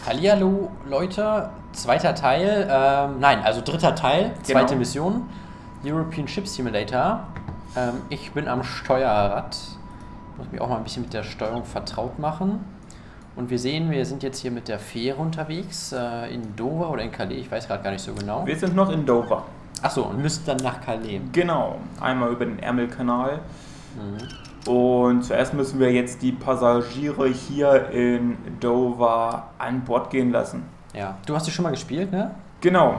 Hallihallo, Leute, zweiter Teil, nein, also dritter Teil, zweite Mission, European Ship Simulator. Ich bin am Steuerrad, muss mich auch mal ein bisschen mit der Steuerung vertraut machen. Und wir sehen, wir sind jetzt hier mit der Fähre unterwegs, in Dover oder in Calais, ich weiß gerade gar nicht so genau. Wir sind noch in Dover. Achso, und müssen dann nach Calais. Genau, einmal über den Ärmelkanal. Und zuerst müssen wir jetzt die Passagiere hier in Dover an Bord gehen lassen. Ja, du hast die schon mal gespielt, ne? Genau.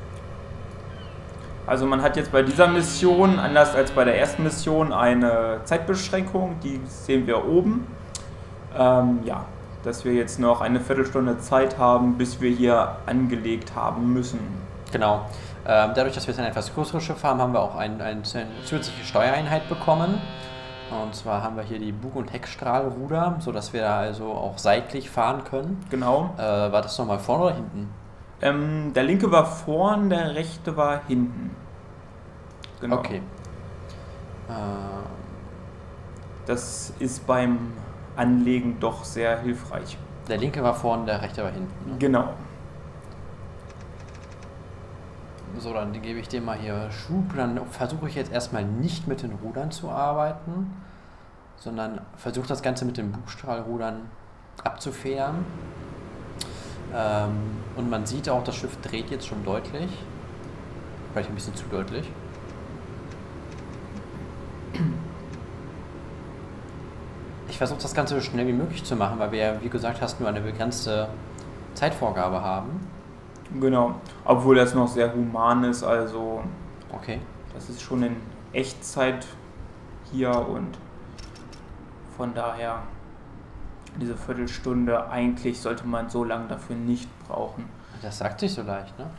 Also man hat jetzt bei dieser Mission, anders als bei der ersten Mission, eine Zeitbeschränkung, die sehen wir oben. Ja, dass wir jetzt noch eine Viertelstunde Zeit haben, bis wir hier angelegt haben müssen. Genau. Dadurch, dass wir jetzt ein etwas größeres Schiff haben, haben wir auch eine zusätzliche Steuereinheit bekommen. Und zwar haben wir hier die Bug- und Heckstrahlruder, sodass wir da also auch seitlich fahren können. Genau. War das nochmal vorne oder hinten? Der linke war vorn, der rechte war hinten. Genau. Okay. Das ist beim Anlegen doch sehr hilfreich. Der linke war vorne, der rechte war hinten. Ne? Genau. So, dann gebe ich dir mal hier Schub. Dann versuche ich jetzt erstmal nicht mit den Rudern zu arbeiten, sondern versuche das Ganze mit den Bugstrahlrudern abzufedern. Und man sieht auch, das Schiff dreht jetzt schon deutlich. Vielleicht ein bisschen zu deutlich. Ich versuche das Ganze so schnell wie möglich zu machen, weil wir ja, wie gesagt hast, nur eine begrenzte Zeitvorgabe haben. Genau, obwohl das noch sehr human ist, also okay. Das ist schon in Echtzeit hier und von daher diese Viertelstunde, eigentlich sollte man so lange dafür nicht brauchen. Das sagt sich so leicht, ne?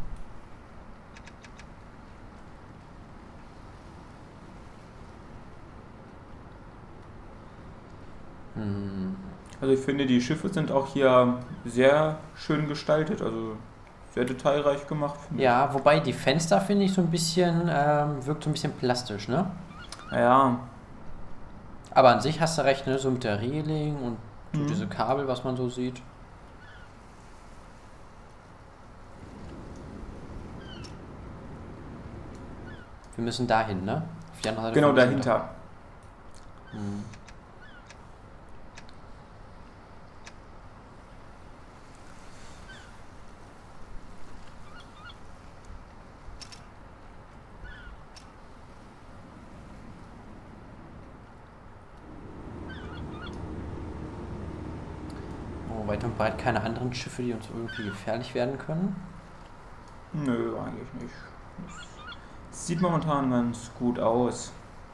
Also ich finde, die Schiffe sind auch hier sehr schön gestaltet, also sehr detailreich gemacht. Ja, wobei die Fenster, finde ich, so ein bisschen, wirkt so ein bisschen plastisch, ne? Ja. Aber an sich hast du recht, ne? So mit der Reling und so diese Kabel, was man so sieht. Wir müssen dahin, ne? Auf die andere Seite. Genau, dahinter. Weit und breit keine anderen Schiffe, die uns irgendwie gefährlich werden können? Nö, eigentlich nicht. Das sieht momentan ganz gut aus.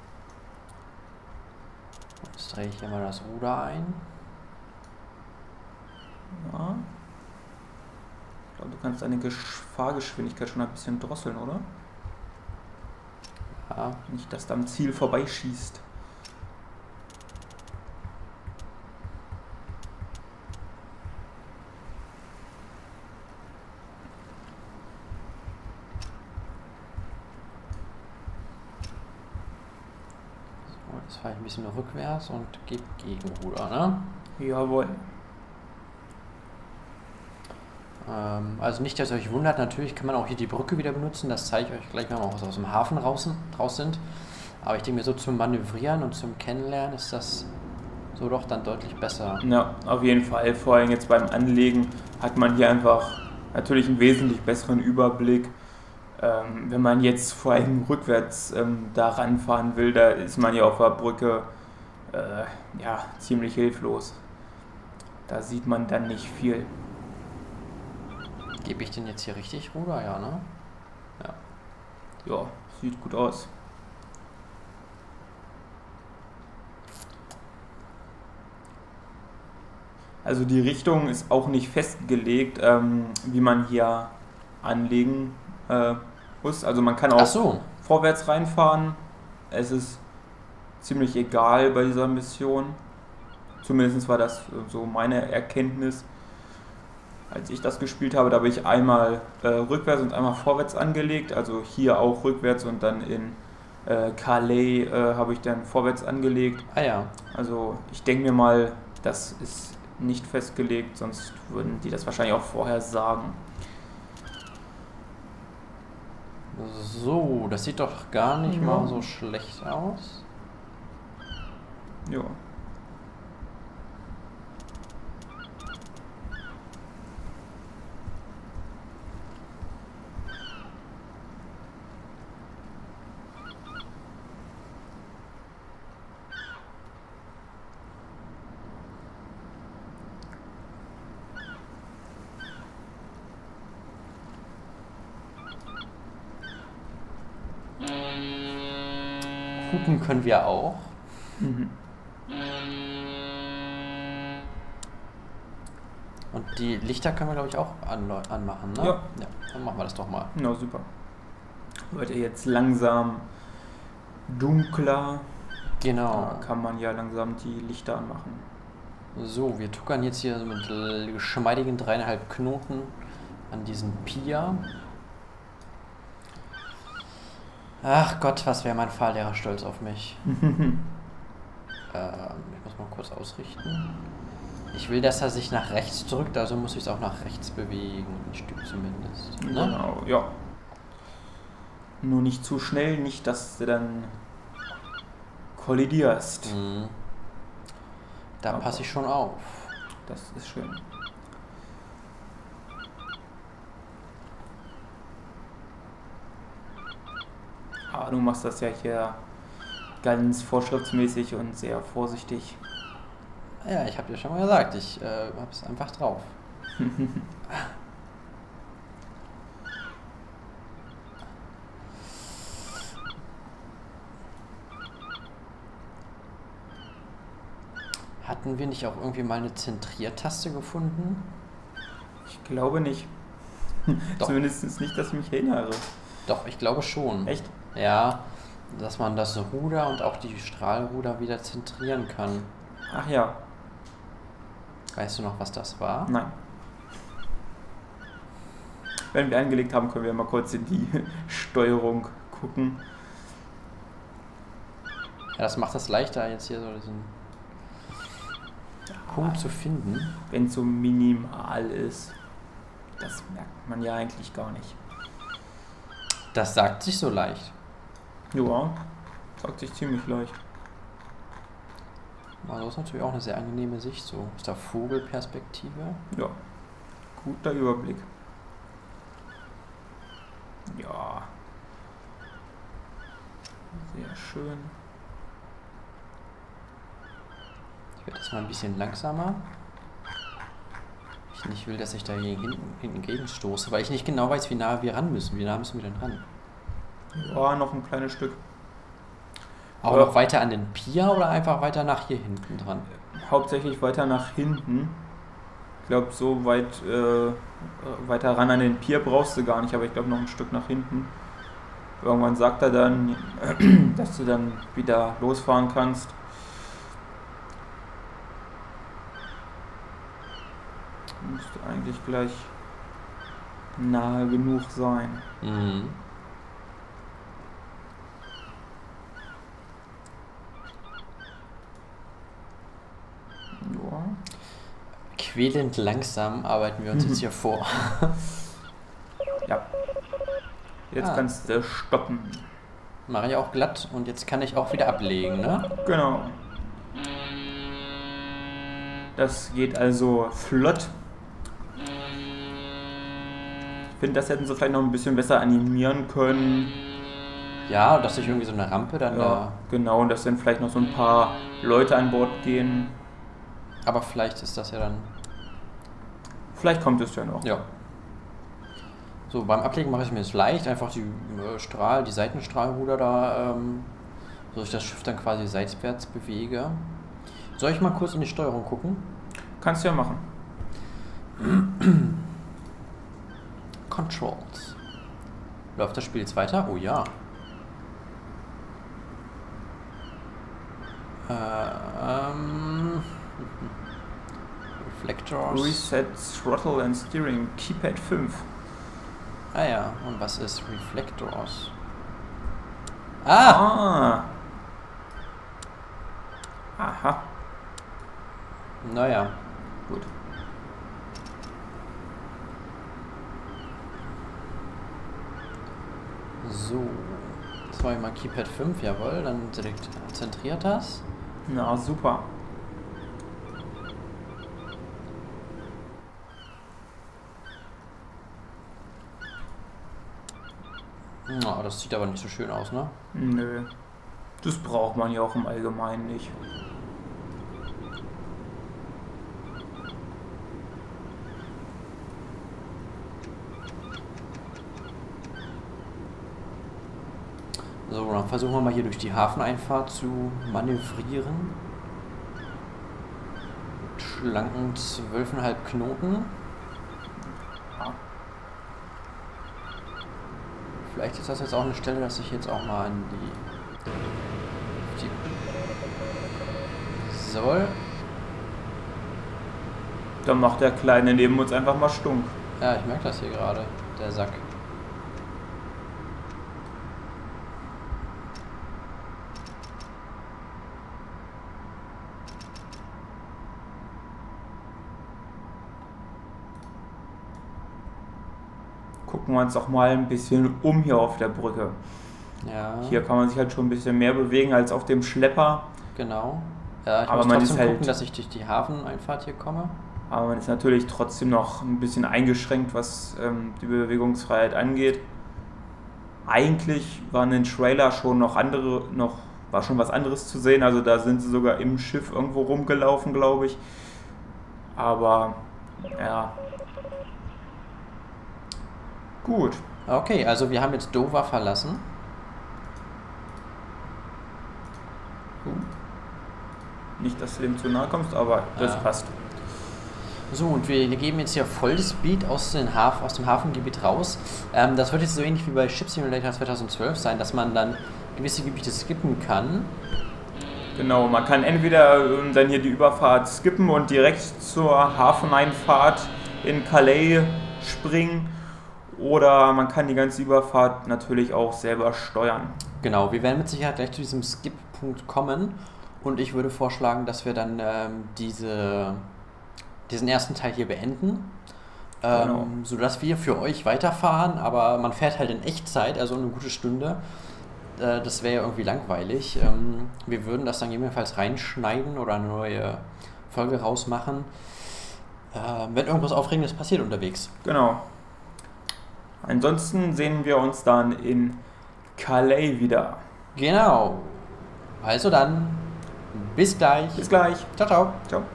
Jetzt drehe ich hier mal das Ruder ein. Ja. Ich glaube, du kannst deine Fahrgeschwindigkeit schon ein bisschen drosseln, oder? Ja. Nicht, dass du am Ziel vorbeischießt. Jetzt fahre ich ein bisschen rückwärts und gebe Gegenruder, ne? Jawohl. Also nicht, dass ihr euch wundert, natürlich kann man auch hier die Brücke wieder benutzen, das zeige ich euch gleich, wenn wir auch aus dem Hafen raus sind. Aber ich denke mir, so zum Manövrieren und zum Kennenlernen ist das so doch dann deutlich besser. Ja, auf jeden Fall. Vor allem jetzt beim Anlegen hat man hier einfach natürlich einen wesentlich besseren Überblick. Wenn man jetzt vor allem rückwärts da ranfahren will, da ist man ja auf der Brücke ja, ziemlich hilflos. Da sieht man dann nicht viel. Gebe ich den jetzt hier richtig Ruder? Ja, ne? Ja, sieht gut aus. Also die Richtung ist auch nicht festgelegt, wie man hier anlegen muss. Also man kann auch vorwärts reinfahren. Es ist ziemlich egal bei dieser Mission. Zumindest war das so meine Erkenntnis, als ich das gespielt habe. Da habe ich einmal rückwärts und einmal vorwärts angelegt. Also hier auch rückwärts und dann in Calais habe ich dann vorwärts angelegt. Ah ja. Also ich denke mir mal, das ist nicht festgelegt, sonst würden die das wahrscheinlich auch vorher sagen. So, das sieht doch gar nicht mal so schlecht aus. Ja. Hupen können wir auch. Und die Lichter können wir, glaube ich, auch anmachen, ne? Ja. Dann machen wir das doch mal. Na super. Wird ja jetzt langsam dunkler. Genau. Da kann man ja langsam die Lichter anmachen. So, wir tuckern jetzt hier mit geschmeidigen 3,5 Knoten an diesem Pia. Ach Gott, was wäre mein Fahrlehrer stolz auf mich. Ich muss mal kurz ausrichten. Ich will, dass er sich nach rechts drückt, also muss ich es auch nach rechts bewegen. Ein Stück zumindest. Ne? Genau, ja. Nur nicht zu schnell, nicht, dass du dann kollidierst. Mhm. Da passe ich schon auf. Das ist schön. Aber du machst das ja hier ganz vorschriftsmäßig und sehr vorsichtig. Ja, ich habe dir schon mal gesagt, ich habe es einfach drauf. Hatten wir nicht auch irgendwie mal eine Zentriertaste gefunden? Ich glaube nicht. Zumindest nicht, dass ich mich erinnere. Doch, ich glaube schon. Echt? Ja, dass man das Ruder und auch die Strahlruder wieder zentrieren kann. Ach ja. Weißt du noch, was das war? Nein. Wenn wir eingelegt haben, können wir mal kurz in die Steuerung gucken. Ja, das macht es leichter, jetzt hier so diesen Punkt zu finden. Wenn es so minimal ist. Das merkt man ja eigentlich gar nicht. Das sagt sich so leicht. Ja, sagt sich ziemlich leicht. Also ist natürlich auch eine sehr angenehme Sicht, so aus der Vogelperspektive. Ja, guter Überblick. Ja, sehr schön. Ich werde das mal ein bisschen langsamer. Ich nicht will, dass ich da hier hinten gegenstoße, weil ich nicht genau weiß, wie nah wir ran müssen. Wie nah müssen wir denn ran? Ja, noch ein kleines Stück. Auch noch weiter an den Pia oder einfach weiter nach hier hinten dran? Hauptsächlich weiter nach hinten. Ich glaube, so weit weiter ran an den Pier brauchst du gar nicht, aber ich glaube noch ein Stück nach hinten. Irgendwann sagt er dann, dass du dann wieder losfahren kannst. Müsste eigentlich gleich nahe genug sein. Mhm. Ja. Quälend langsam arbeiten wir uns jetzt hier vor. Ja. Jetzt kannst du stoppen. Mache ich auch glatt und jetzt kann ich auch wieder ablegen, ne? Genau. Das geht also flott. Ich finde, das hätten sie vielleicht noch ein bisschen besser animieren können. Ja, dass sich irgendwie so eine Rampe dann da... Genau, und dass dann vielleicht noch so ein paar Leute an Bord gehen. Aber vielleicht ist das ja dann... Vielleicht kommt es ja noch. Ja. So, beim Ablegen mache ich mir es leicht. Einfach die die Seitenstrahlruder da, so ich das Schiff dann quasi seitwärts bewege. Soll ich mal kurz in die Steuerung gucken? Kannst du ja machen. Controls. Läuft das Spiel jetzt weiter? Oh ja. Reflectors. Reset Throttle and Steering. Keypad 5. Ah ja, und was ist Reflectors? Aha. Naja. Gut. So. Jetzt mache ich mal Keypad 5, jawohl, dann direkt zentriert das. Na, super. Na, das sieht aber nicht so schön aus, ne? Nö. Das braucht man ja auch im Allgemeinen nicht. So, dann versuchen wir mal hier durch die Hafeneinfahrt zu manövrieren. Mit schlanken 12,5 Knoten. Vielleicht ist das jetzt auch eine Stelle, dass ich jetzt auch mal an die soll. Dann macht der Kleine neben uns einfach mal stunk. Ja, ich merke das hier gerade, der Sack. Gucken wir uns auch mal ein bisschen um hier auf der Brücke. Ja. Hier kann man sich halt schon ein bisschen mehr bewegen als auf dem Schlepper. Genau. Ja, ich aber muss man trotzdem ist halt, gucken, dass ich durch die Hafeneinfahrt hier komme. Aber man ist natürlich trotzdem noch ein bisschen eingeschränkt, was die Bewegungsfreiheit angeht. Eigentlich waren in den Trailer schon war schon was anderes zu sehen. Also da sind sie sogar im Schiff irgendwo rumgelaufen, glaube ich. Aber ja. Gut. Okay, also wir haben jetzt Dover verlassen. Nicht, dass du dem zu nahe kommst, aber das passt. So, und wir geben jetzt hier Vollspeed aus dem Hafengebiet raus. Das wird jetzt so ähnlich wie bei Ship Simulator 2012 sein, dass man dann gewisse Gebiete skippen kann. Genau, man kann entweder dann hier die Überfahrt skippen und direkt zur Hafeneinfahrt in Calais springen, oder man kann die ganze Überfahrt natürlich auch selber steuern. Genau, wir werden mit Sicherheit gleich zu diesem Skip-Punkt kommen, und ich würde vorschlagen, dass wir dann diesen ersten Teil hier beenden, genau. Sodass wir für euch weiterfahren, aber man fährt halt in Echtzeit, also eine gute Stunde. Das wäre ja irgendwie langweilig. Wir würden das dann gegebenenfalls reinschneiden oder eine neue Folge rausmachen, wenn irgendwas Aufregendes passiert unterwegs. Genau. Ansonsten sehen wir uns dann in Calais wieder. Genau. Also dann, bis gleich. Bis gleich. Ciao, ciao. Ciao.